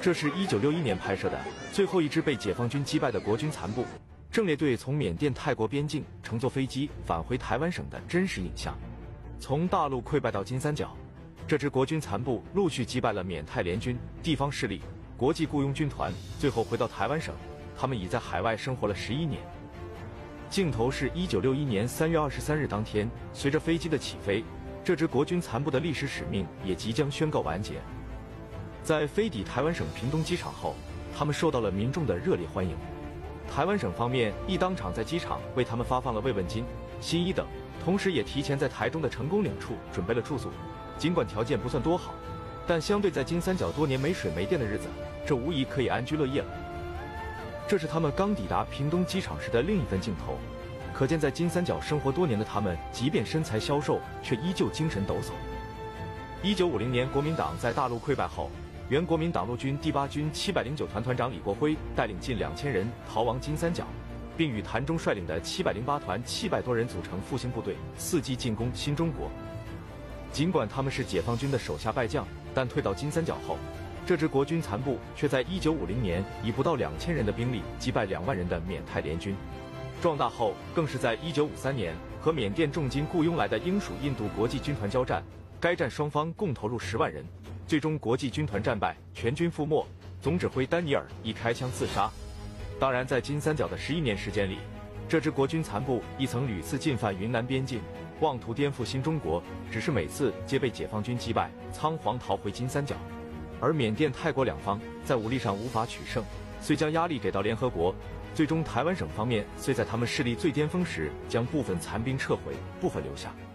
这是1961年拍摄的最后一支被解放军击败的国军残部正列队从缅甸泰国边境乘坐飞机返回台湾省的真实影像。从大陆溃败到金三角，这支国军残部陆续击败了缅泰联军、地方势力、国际雇佣军团，最后回到台湾省。他们已在海外生活了11年。镜头是1961年3月23日当天，随着飞机的起飞，这支国军残部的历史使命也即将宣告完结。在飞抵台湾省屏东机场后，他们受到了民众的热烈欢迎。台湾省方面亦当场在机场为他们发放了慰问金、新衣等，同时也提前在台中的成功岭处准备了住宿。尽管条件不算多好，但相对在金三角多年没水没电的日子，这无疑可以安居乐业了。这是他们刚抵达屏东机场时的另一份镜头，可见在金三角生活多年的他们，即便身材消瘦，却依旧精神抖擞。1950年国民党在大陆溃败后，原国民党陆军第8军709团团长李国辉带领近2000人逃亡金三角，并与谭忠率领的708团700多人组成复兴部队，伺机进攻新中国。尽管他们是解放军的手下败将，但退到金三角后，这支国军残部却在1950年以不到2000人的兵力击败2万人的缅泰联军。壮大后，更是在1953年和缅甸重金雇佣来的英属印度国际军团交战，该战双方共投入10万人，最终国际军团战败，全军覆没，总指挥丹尼尔亦开枪自杀。当然，在金三角的11年时间里，这支国军残部亦曾屡次进犯云南边境，妄图颠覆新中国，只是每次皆被解放军击败，仓皇逃回金三角。而缅甸、泰国两方在武力上无法取胜，遂将压力给到联合国。最终，台湾省方面虽在他们势力最巅峰时将部分残兵撤回，部分留下。